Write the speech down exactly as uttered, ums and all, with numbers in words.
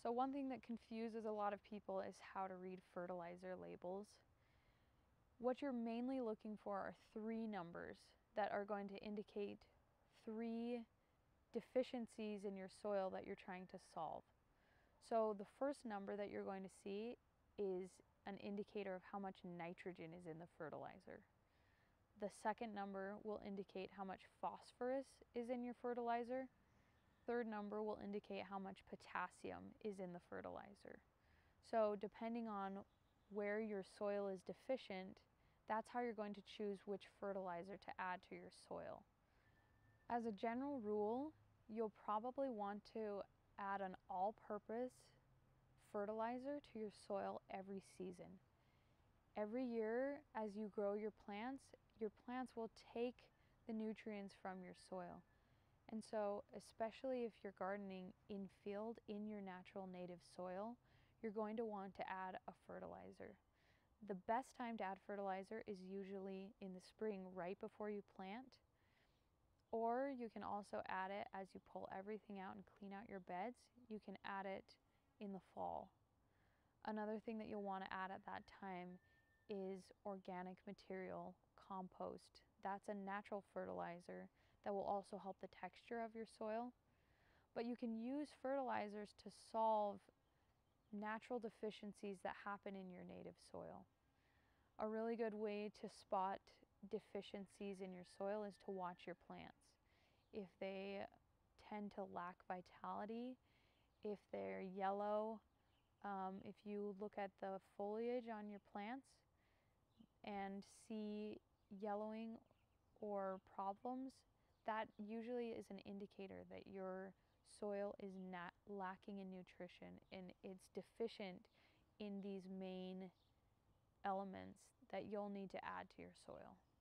So one thing that confuses a lot of people is how to read fertilizer labels. What you're mainly looking for are three numbers that are going to indicate three deficiencies in your soil that you're trying to solve. So the first number that you're going to see is an indicator of how much nitrogen is in the fertilizer. The second number will indicate how much phosphorus is in your fertilizer. Third number will indicate how much potassium is in the fertilizer. So depending on where your soil is deficient, that's how you're going to choose which fertilizer to add to your soil. As a general rule, you'll probably want to add an all-purpose fertilizer to your soil every season. Every year, as you grow your plants, your plants will take the nutrients from your soil. And so, especially if you're gardening in field in your natural native soil, you're going to want to add a fertilizer. The best time to add fertilizer is usually in the spring, right before you plant. Or you can also add it as you pull everything out and clean out your beds. You can add it in the fall. Another thing that you'll want to add at that time is organic material, compost. That's a natural fertilizer that will also help the texture of your soil. But you can use fertilizers to solve natural deficiencies that happen in your native soil. A really good way to spot deficiencies in your soil is to watch your plants. If they tend to lack vitality, if they're yellow, um, if you look at the foliage on your plants and see yellowing or problems, that usually is an indicator that your soil is not lacking in nutrition and it's deficient in these main elements that you'll need to add to your soil.